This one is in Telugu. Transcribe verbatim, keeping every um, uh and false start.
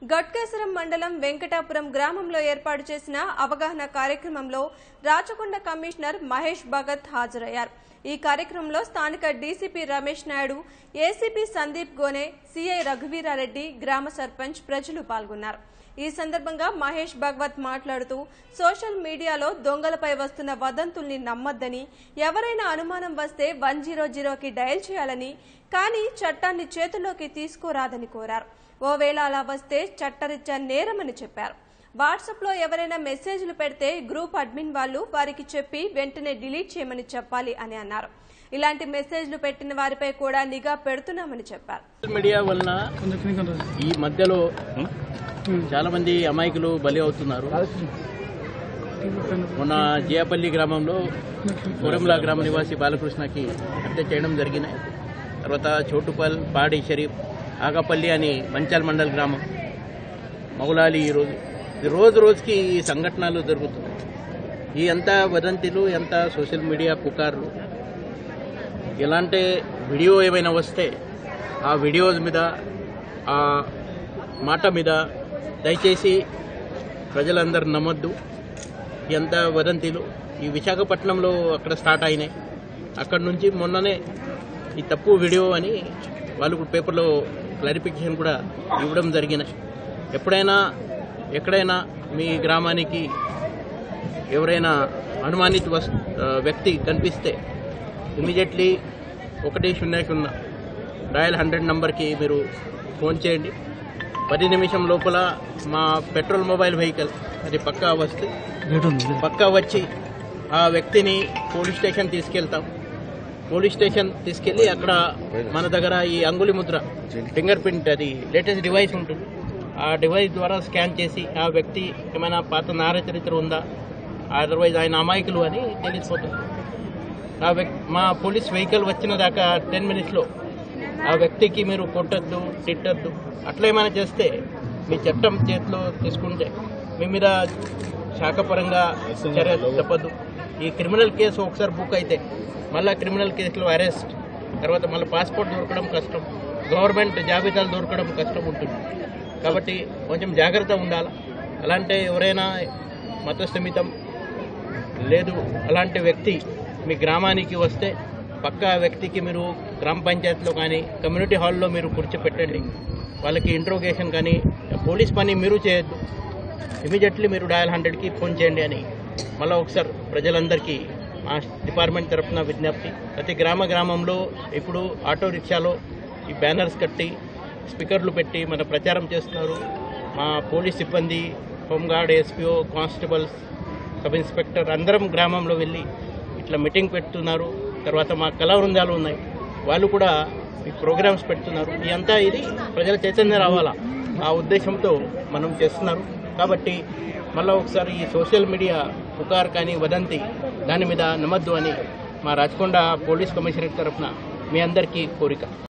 గట్కేసరం మండలం వెంకటాపురం గ్రామంలో ఏర్పాటు చేసిన అవగాహన కార్యక్రమంలో రాచకొండ కమిషనర్ మహేష్ భగత్ హాజరయ్యారు. ఈ కార్యక్రమంలో స్థానిక DCP Ramesh Naidu, ACP Sandeep Gone, CI Raghuveera Reddy, గ్రామ సర్పంచ్, ప్రజలు పాల్గొన్నారు. ఈ సందర్భంగా మహేష్ భగవత్ మాట్లాడుతూ సోషల్ మీడియాలో దొంగలపై వస్తున్న వదంతుల్ని నమ్మొద్దని, ఎవరైనా అనుమానం వస్తే వన్ జీరో జీరోకి డయల్ చేయాలని, కానీ చట్టాన్ని చేతుల్లోకి తీసుకోరాదని కోరారు. ఓవేళ అలా వస్తే చట్టరీత్యా నేరమని చెప్పారు. వాట్సాప్ లో ఎవరైనా మెసేజ్లు పెడితే గ్రూప్ అడ్మిన్ వాళ్ళు వారికి చెప్పి వెంటనే డిలీట్ చేయమని చెప్పాలి అని అన్నారు. ఇలాంటి మెసేజ్లు పెట్టిన వారిపై కూడా నిఘా పెడుతున్నామని చెప్పారు. మీడియా వలన ఈ మధ్యలో చాలా మంది అమాయకులు బలి అవుతున్నారు. మొన్న జియాపల్లి గ్రామంలో కోరంలా గ్రామ నివాసి బాలకృష్ణకి హత్య చేయడం జరిగినాయి. తర్వాత చోటుపల్, పాడి షరీఫ్, ఆగపల్లి అని మంచాల్ మండల్ గ్రామం, మౌలాలి ఈరోజు రోజు రోజుకి ఈ సంఘటనలు జరుగుతున్నాయి. ఈ ఎంత వదంతులు, ఎంత సోషల్ మీడియా పుకార్లు, ఎలాంటి వీడియో ఏమైనా వస్తే ఆ వీడియోస్ మీద, ఆ మాట మీద దయచేసి ప్రజలందరూ నమ్మొద్దు. ఎంత వదంతులు ఈ విశాఖపట్నంలో అక్కడ స్టార్ట్ అయినాయి. అక్కడి నుంచి మొన్ననే ఈ తప్పు వీడియో అని వాళ్ళు పేపర్లో క్లారిఫికేషన్ కూడా ఇవ్వడం జరిగినాయి. ఎప్పుడైనా ఎక్కడైనా మీ గ్రామానికి ఎవరైనా అనుమానిత వ్యక్తి కనిపిస్తే ఇమీడియట్లీ ఒకటి శూన్య శూన్య డయల్ హండ్రెడ్ నంబర్కి మీరు ఫోన్ చేయండి. పది నిమిషం లోపల మా పెట్రోల్ మొబైల్ వెహికల్ అది పక్కా వస్తే పక్కా వచ్చి ఆ వ్యక్తిని పోలీస్ స్టేషన్ తీసుకెళ్తాం. పోలీస్ స్టేషన్ తీసుకెళ్లి అక్కడ మన దగ్గర ఈ అంగుళి ముద్ర, ఫింగర్ ప్రింట్, అది లేటెస్ట్ డివైస్ ఉంటుంది. ఆ డివైస్ ద్వారా స్కాన్ చేసి ఆ వ్యక్తి ఏమైనా పాత నార చరిత్ర ఉందా, అదర్వైజ్ ఆయన అమాయకులు అని తెలిసిపోతుంది. ఆ వ్యక్తి మా పోలీస్ వెహికల్ వచ్చిన దాకా టెన్ మినిట్స్లో ఆ వ్యక్తికి మీరు కొట్టద్దు, తిట్టద్దు, అట్లా ఏమైనా చేస్తే మీ చట్టం చేతిలో తీసుకుంటే మీ మీద శాఖపరంగా చర్య తప్పదు. ఈ క్రిమినల్ కేసు ఒకసారి బుక్ అయితే మళ్ళీ క్రిమినల్ కేసులో అరెస్ట్, తర్వాత మళ్ళీ పాస్పోర్ట్ దొరకడం కష్టం, గవర్నమెంట్ జాబితాలు దొరకడం కష్టం ఉంటుంది. కాబట్టి కొంచెం జాగ్రత్త ఉండాలి. అలాంటి ఎవరైనా మతస్థిమితం లేదు అలాంటి వ్యక్తి మీ గ్రామానికి వస్తే పక్కా వ్యక్తికి మీరు గ్రామ పంచాయతీలో కానీ కమ్యూనిటీ హాల్లో మీరు కూర్చోపెట్టండి. వాళ్ళకి ఇంట్రోగేషన్ కానీ పోలీస్ పని మీరు చేయొద్దు. ఇమీడియట్లీ మీరు డయల్ హండ్రెడ్కి ఫోన్ చేయండి అని మళ్ళీ ఒకసారి ప్రజలందరికీ మా డిపార్ట్మెంట్ తరఫున విజ్ఞప్తి. ప్రతి గ్రామ గ్రామంలో ఇప్పుడు ఆటో రిక్షాలో ఈ బ్యానర్స్ కట్టి స్పీకర్లు పెట్టి మన ప్రచారం చేస్తున్నారు. మా పోలీస్ సిబ్బంది, home guard, SPO, constables, sub inspector అందరం గ్రామంలో వెళ్ళి ఇట్లా మీటింగ్ పెడుతున్నారు. తర్వాత మా కళా బృందాలు ఉన్నాయి, వాళ్ళు కూడా ఈ ప్రోగ్రామ్స్ పెడుతున్నారు. ఇదంతా ఇది ప్రజల చైతన్యం రావాలా ఆ ఉద్దేశంతో మనం చేస్తున్నారు. కాబట్టి మళ్ళీ ఒకసారి ఈ సోషల్ మీడియా పుకార్ కానీ వదంతి దాని మీద నమ్మద్దు అని మా రాచకొండ పోలీస్ కమిషనరేట్ తరఫున మీ అందరికీ కోరిక.